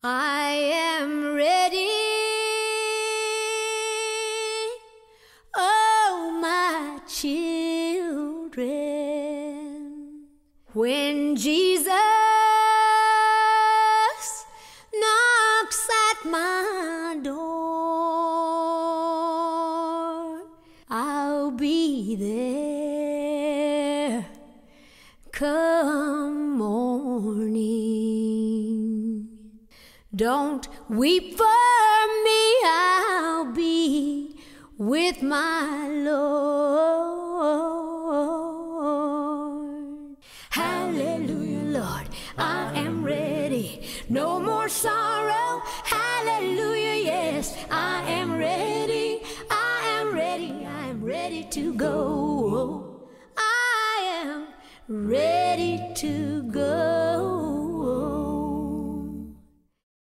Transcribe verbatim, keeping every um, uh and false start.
I am ready, oh my children. When Jesus knocks at my door, I'll be there come morning. Don't weep for me, I'll be with my Lord. Hallelujah, Lord, I am ready. No more sorrow. Hallelujah, yes, I am ready. I am ready, I am ready to go. I am ready to go.